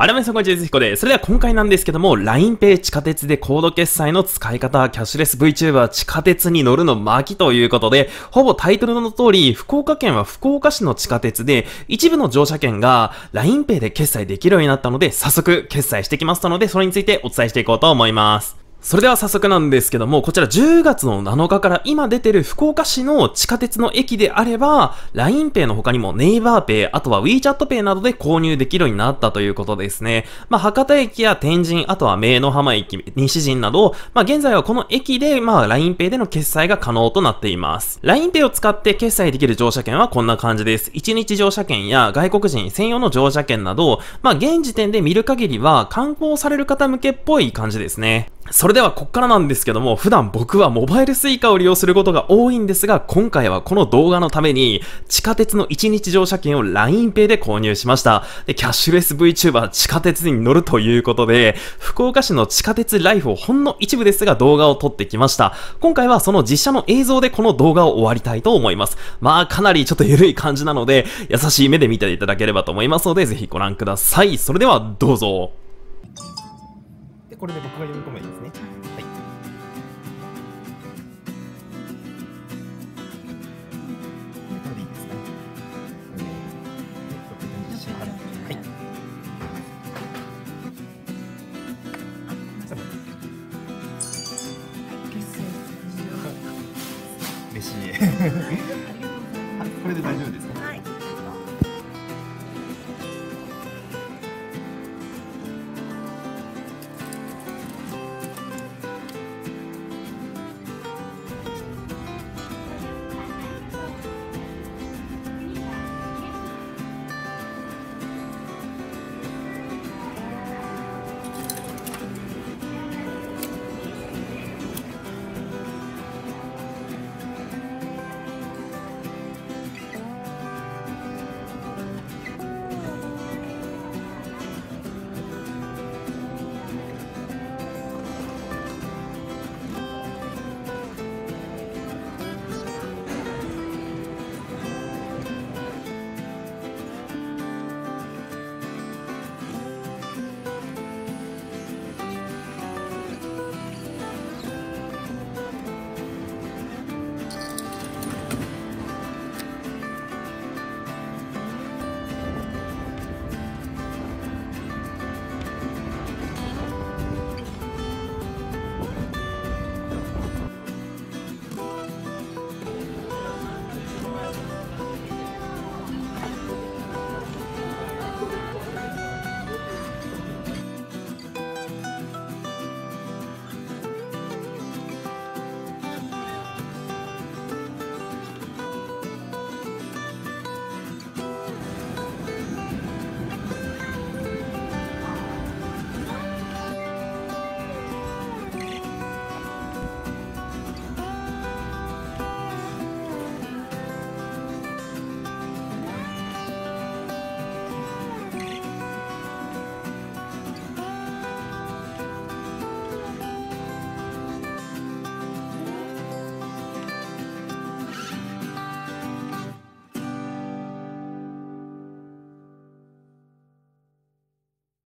改めましてこんにちは、ひこです。それでは今回なんですけども、LINEPay 地下鉄でコード決済の使い方、キャッシュレス VTuber 地下鉄に乗るの巻ということで、ほぼタイトルの通り、福岡県は福岡市の地下鉄で、一部の乗車券が LINEPay で決済できるようになったので、早速決済してきましたので、それについてお伝えしていこうと思います。それでは早速なんですけども、こちら10月の7日から今出てる福岡市の地下鉄の駅であれば、LINEPay の他にもネイバー Pay、あとは WeChatPay などで購入できるようになったということですね。博多駅や天神、あとは明の浜駅、西陣など、現在はこの駅で、LINEPay での決済が可能となっています。LINEPay を使って決済できる乗車券はこんな感じです。1日乗車券や外国人専用の乗車券など、現時点で見る限りは観光される方向けっぽい感じですね。それではこっからなんですけども、普段僕はモバイルスイカを利用することが多いんですが、今回はこの動画のために地下鉄の1日乗車券を LINEPay で購入しました。で、キャッシュレス VTuber 地下鉄に乗るということで、福岡市の地下鉄ライフをほんの一部ですが動画を撮ってきました。今回はその実写の映像でこの動画を終わりたいと思います。かなりちょっと緩い感じなので、優しい目で見ていただければと思いますので、ぜひご覧ください。それではどうぞ。で、これで僕が読み込めばいいですね。はい。これでいいですかね。はい。嬉しい。